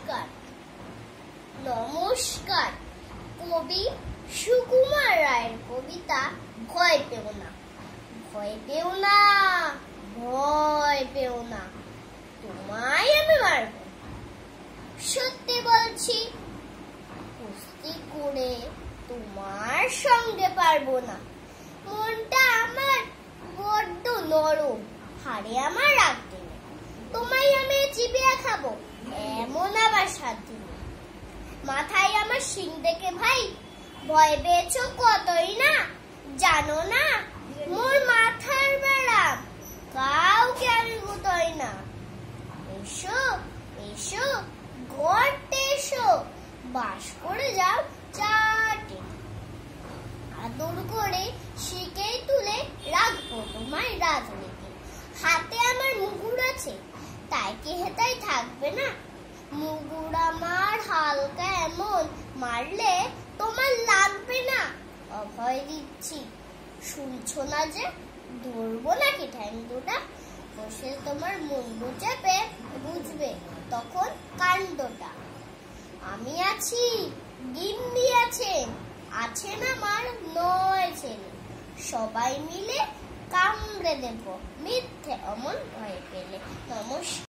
নমস্কার নমস্কার কবি সুকুমার রায়ের কবিতা ভয় পেও না ভয় পেও না ভয় পেও না তোমায় আমি মারব সত্যি বলছি কুস্তি করে তোমার সঙ্গে পারবো না মনটা আমার বড্ড নরম হাড়ে আমার রাখতে নেই তোমায় আমি চিবিয়ে খাবো এমন আবার সাধ্য নেই মাথায় আমার শিং দেখে ভাই ভয় পেয়েছো কতই না জানো না মোর মাথার বেড়াম কাউকে আমি গুতোই না এসো এসো গর্তে এসো বাস করে যাও চাটে আদর করে শিকেই তুলে রাখবো তোমায় রাজনীতি হাতে আমার মুগুর আছে তাই কি হেতাই থাকবে না মুগুর আমার হালকা এমন মারলে তোমার লাগবে না অভয় দিচ্ছি শুনছো না যে ধরবো নাকি ঠ্যাং দুটা বসে তোমার মুন্ডু চেপে বুঝবে তখন কাণ্ডটা আমি আছি গিন্নি আছেন আছেন আমার 9 ছেলে সবাই মিলে কামড়ে দেব মিথ্যে অমন ভয় পেলে নমস্কার।